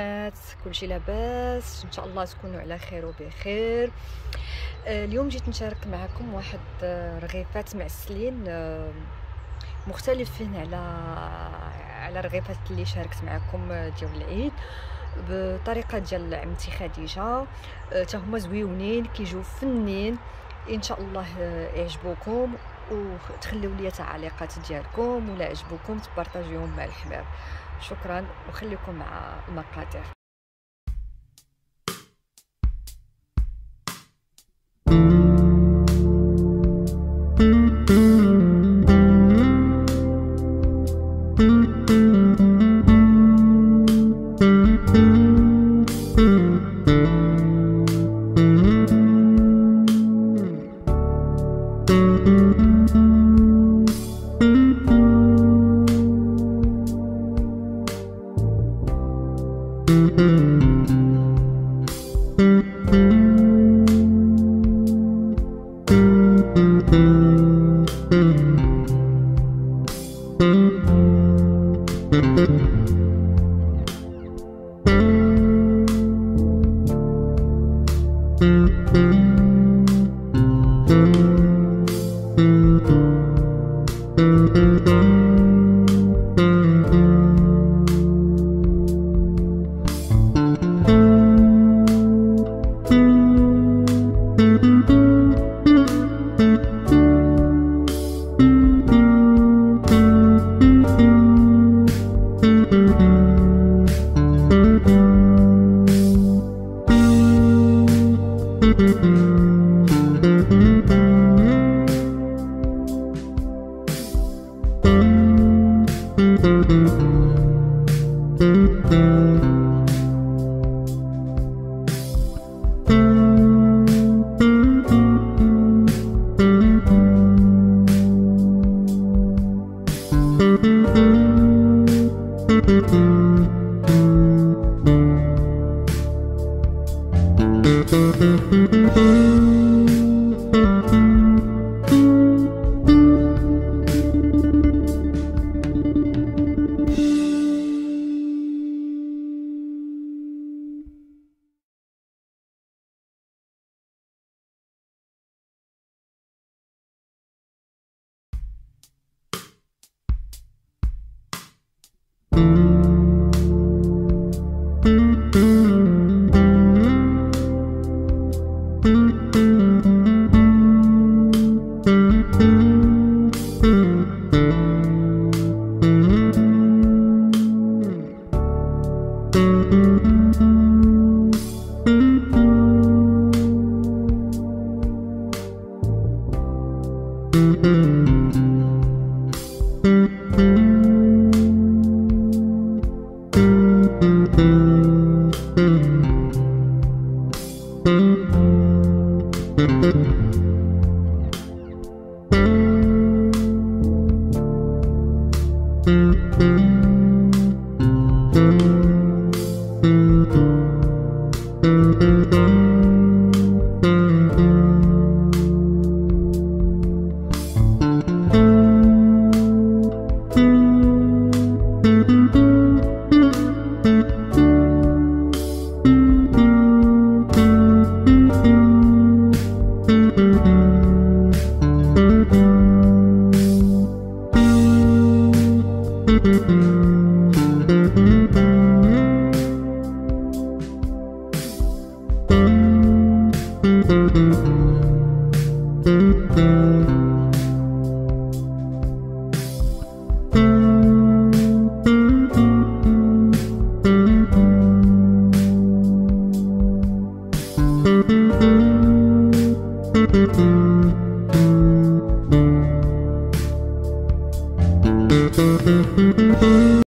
البنات، كلشي لاباس؟ ان شاء الله تكونوا على خير وبخير. اليوم جيت نشارك معكم واحد رغيفات معسلين مختلفين على الرغيفات اللي شاركت معكم ديال العيد بطريقه ديال عمتي خديجه. حتى هما زويونين كيجيو فنين، ان شاء الله يعجبوكم وتخليو لي تعليقات ديالكم، ولا عجبوكم تبارطاجيوهم مع الحباب. شكرا وخليكم مع المقادير.